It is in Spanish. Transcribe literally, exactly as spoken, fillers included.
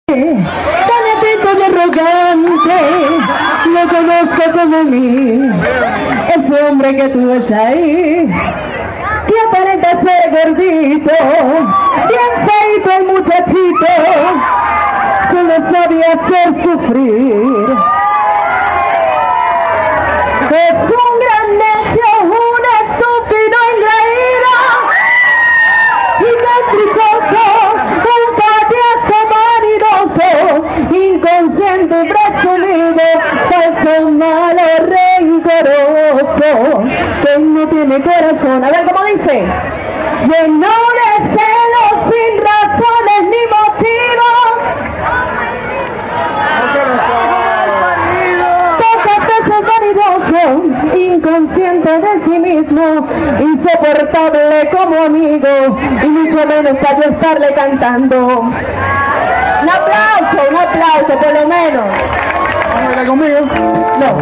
Tanatito y arrogante, lo conozco como mí. Ese hombre que tú ves ahí, que aparenta ser gordito, bien feito el muchachito, solo sabe hacer sufrir. Es un gran necio, un estúpido engreído y caprichoso, un payaso vanidoso, inconsciente y presumido, falso, malo, rencoroso, que no tiene corazón. A ver cómo dice: lleno de celos sin razones ni motivos, pocas veces vanidoso, inconsciente de sí mismo, insoportable como amigo, y mucho menos para yo estarle cantando. Un aplauso, un aplauso por lo menos. ¿Vamos a bailar conmigo? No.